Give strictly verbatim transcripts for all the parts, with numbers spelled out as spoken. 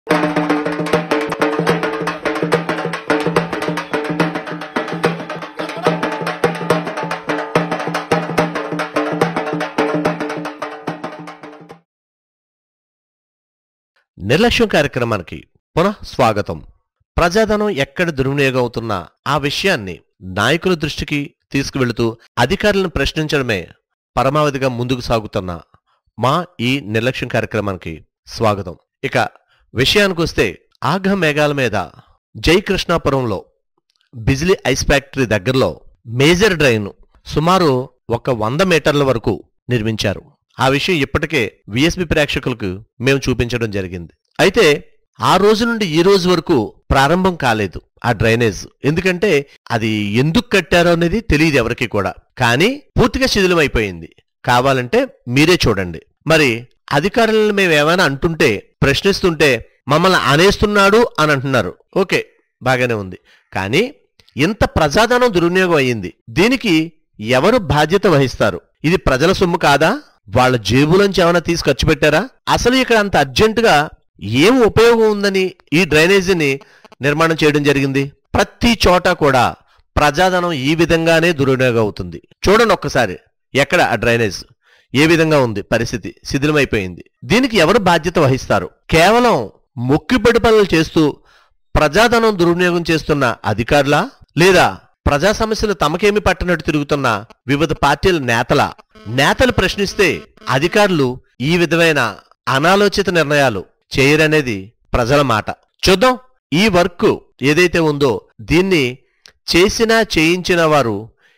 నిర్లక్ష్యం కార్యక్రమానికి పునః స్వాగతం. ప్రజాధనం ఎక్కడ దుర్వినియోగం అవుతున్నా ఆ విషయాన్ని నాయకుల దృష్టికి తీసుకువెళుతూ అధికారులను ప్రశ్నించడమే పరమావధిగా ముందుకు సాగుతున్న మా ఈ నిర్లక్ష్యం కార్యక్రమానికి స్వాగతం. ఇక విషయానికి వస్తే ఆఘ మేఘాల మీద జయకృష్ణాపురంలో బిజిలీ ఐస్ ఫ్యాక్టరీ దగ్గరలో మేజర్ డ్రైన్ సుమారు ఒక వంద మీటర్ల వరకు నిర్మించారు. ఆ విషయం ఇప్పటికే విఎస్బి ప్రేక్షకులకు మేము చూపించడం జరిగింది. అయితే ఆ రోజు నుండి ఈ రోజు వరకు ప్రారంభం కాలేదు ఆ డ్రైనేజ్. ఎందుకంటే అది ఎందుకు కట్టారో అనేది తెలియదు ఎవరికి కూడా. కానీ పూర్తిగా శిథిలమైపోయింది. కావాలంటే మీరే చూడండి. మరి అధికారులను మేము ఏమైనా అంటుంటే ప్రశ్నిస్తుంటే మమ్మల్ని అనేస్తున్నాడు అని అంటున్నారు. ఓకే, బాగానే ఉంది. కానీ ఇంత ప్రజాధనం దుర్వినియోగం అయ్యింది. దీనికి ఎవరు బాధ్యత వహిస్తారు? ఇది ప్రజల సొమ్ము కాదా? వాళ్ళ జేబులోంచి ఏమైనా తీసి ఖర్చు పెట్టారా? అసలు ఇక్కడ అంత అర్జెంటుగా ఏం ఉపయోగం ఉందని ఈ డ్రైనేజీని నిర్మాణం చేయడం జరిగింది? ప్రతి చోట కూడా ప్రజాధనం ఈ విధంగానే దుర్వినియోగం అవుతుంది. చూడండి ఒక్కసారి, ఎక్కడ ఆ డ్రైనేజ్ ఏ విధంగా ఉంది, పరిస్థితి శిథిలమైపోయింది. దీనికి ఎవరు బాధ్యత వహిస్తారు? కేవలం మొక్కిబడి పనులు చేస్తూ ప్రజాధనం దుర్వినియోగం చేస్తున్న అధికారులా, లేదా ప్రజా సమస్యలు తమకేమి పట్టనట్టు తిరుగుతున్న వివిధ పార్టీల నేతల? నేతలు ప్రశ్నిస్తే అధికారులు ఈ విధమైన అనాలోచిత నిర్ణయాలు చేయరనేది ప్రజల మాట. చూద్దాం ఈ వర్క్ ఏదైతే ఉందో దీన్ని చేసినా చేయించిన వారు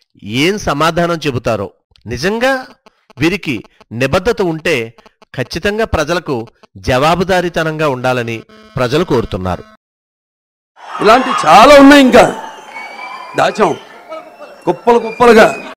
ఏం సమాధానం చెబుతారో. నిజంగా వీరికి నిబద్ధత ఉంటే ఖచ్చితంగా ప్రజలకు జవాబుదారీతనంగా ఉండాలని ప్రజలు కోరుతున్నారు. ఇలాంటి చాలా ఉన్నాయి, ఇంకా దాచాం కుప్పలు కుప్పలుగా.